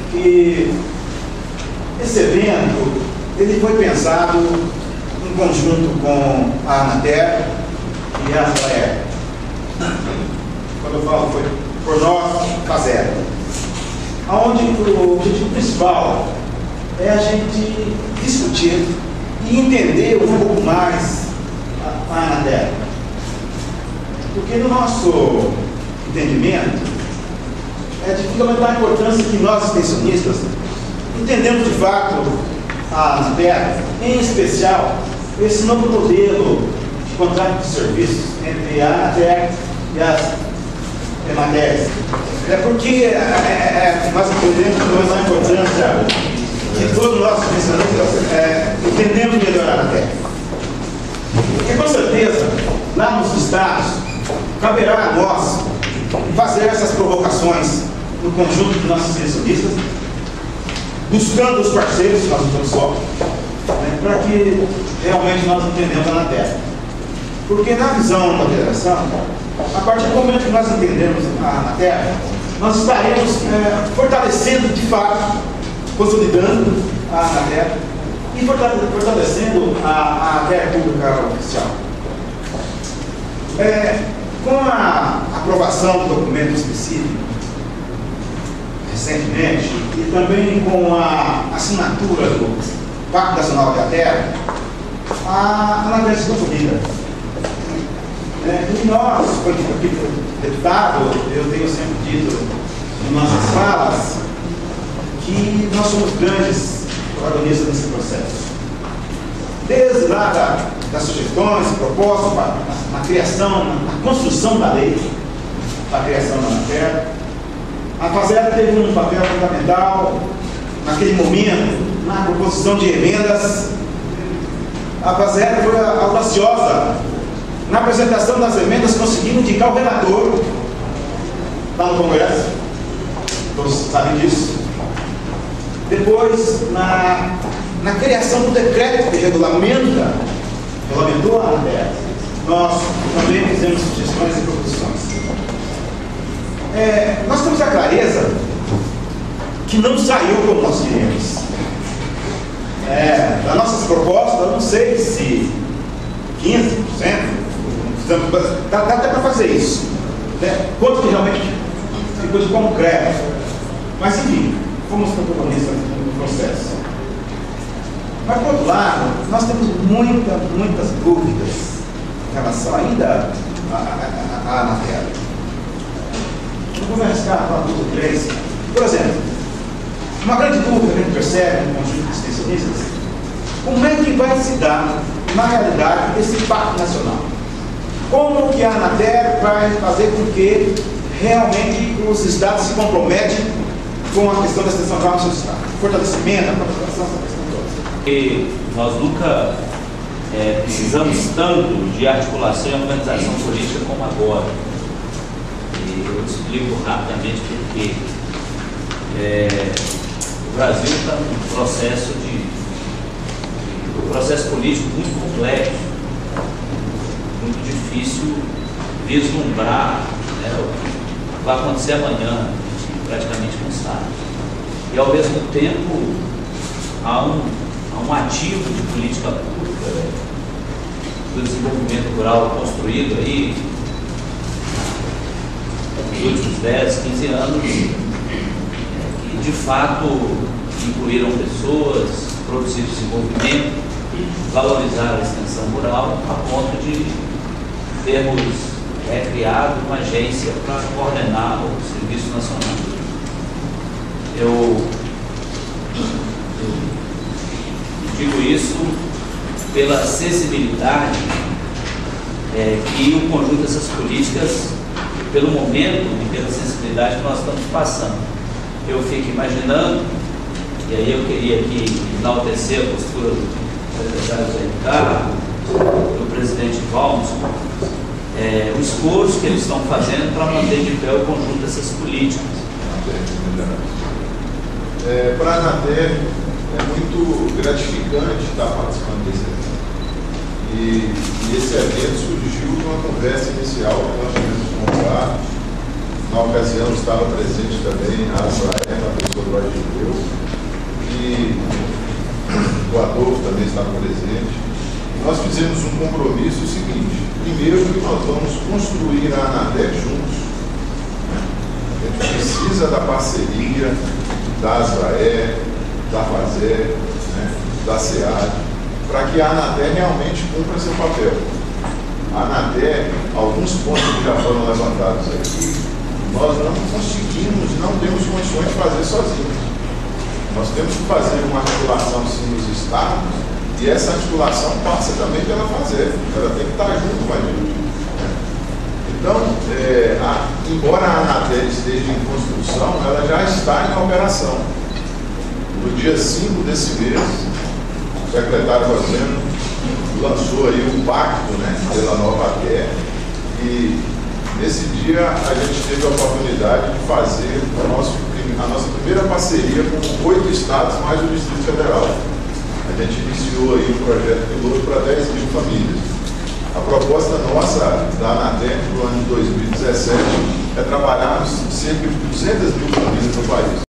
que esse evento ele foi pensado em conjunto com a Anatel e a ASAER. Quando eu falo foi por nós, FASER, onde o objetivo principal é a gente discutir e entender um pouco mais a Anatel. Porque no nosso entendimento é de fundamental importância que nós, extensionistas, entendemos de fato a Anatel, em especial esse novo modelo de contrato de serviços entre a Anatel e as Emater. É porque nós entendemos fundamental importância que todos nós, extensionistas, entendemos melhor a Anatel. Porque com certeza, lá nos estados, caberá a nós fazer essas provocações no conjunto de nossos extensionistas, buscando os parceiros, nós não estamos só, para que realmente nós entendamos a Anatel. Porque na visão da federação, a partir do momento que nós entendemos a Anatel, nós estaremos fortalecendo de fato, consolidando a Anatel e fortalecendo a Anatel pública oficial. Com a aprovação do documento específico, recentemente, e também com a assinatura do Pacto Nacional da Terra, a Anatel se consolida. E nós, aqui, deputado, eu tenho sempre dito em nossas falas que nós somos grandes protagonistas nesse processo. Desde lá das sugestões, propostas, na criação, na construção da lei, da criação da Anatel, a FASER teve um papel fundamental naquele momento, na proposição de emendas. A FASER foi audaciosa na apresentação das emendas, conseguindo indicar o relator lá no Congresso, todos sabem disso. Depois, na criação do decreto que regulamentou a Anatel, nós também fizemos sugestões e proposições. Nós temos a clareza que não saiu como nós queríamos. Das nossas propostas, eu não sei se 15%, dá até para fazer isso. Quanto que realmente ficou de concreto. Mas, enfim, fomos protagonistas no processo. Mas, por outro lado, nós temos muitas dúvidas em relação ainda à Anatel. Eu vou arriscar para duas ou três. Por exemplo, uma grande dúvida que a gente percebe no conjunto de extensionistas: como é que vai se dar, na realidade, esse pacto nacional? Como que a Anatel vai fazer com que realmente os estados se comprometem com a questão da extensão rural no seu estado? Fortalecimento, a participação, essa questão toda. E nós nunca precisamos tanto de articulação e organização política como agora. E eu te explico rapidamente porque o Brasil está num processo político muito complexo, muito difícil vislumbrar o que vai acontecer amanhã, a gente praticamente não sabe. E ao mesmo tempo há um ativo de política pública do desenvolvimento rural construído aí nos últimos 10, 15 anos, que de fato incluíram pessoas, produzir desenvolvimento, valorizar a extensão rural, a ponto de termos criado uma agência para coordenar o Serviço Nacional. Eu digo isso pela sensibilidade que o conjunto dessas políticas, pelo momento e pela sensibilidade que nós estamos passando. Eu fico imaginando, e aí eu queria aqui enaltecer a postura do secretário Zé Ricardo, do presidente Valmos, o esforço que eles estão fazendo para manter de pé o conjunto dessas políticas. Para a Anatel é muito gratificante estar participando desse evento. E esse evento surgiu de uma conversa inicial que nós tivemos com o Ricardo. Na ocasião estava presente também a ASAER, a pessoa vereador Agileu, e o Adolfo também estava presente. Nós fizemos um compromisso seguinte: primeiro, que nós vamos construir a Anatel juntos. A gente precisa da parceria da ASVAE, da FASER, da SEAD, para que a Anatel realmente cumpra seu papel. A Anatel, alguns pontos que já foram levantados aqui, nós não conseguimos, não temos condições de fazer sozinhos. Nós temos que fazer uma articulação sim nos estados, e essa articulação passa também pela FASER. Ela tem que estar junto com a gente. Então, embora a Anatel esteja em construção, ela já está em operação. No dia 5 desse mês, o secretário Rosendo lançou aí um pacto, pela Nova ATE, e nesse dia a gente teve a oportunidade de fazer a nossa primeira parceria com 8 estados mais o Distrito Federal. A gente iniciou aí um projeto piloto para 10 mil famílias. A proposta nossa da Anatel para o ano de 2017 é trabalhar cerca de 200 mil famílias no país.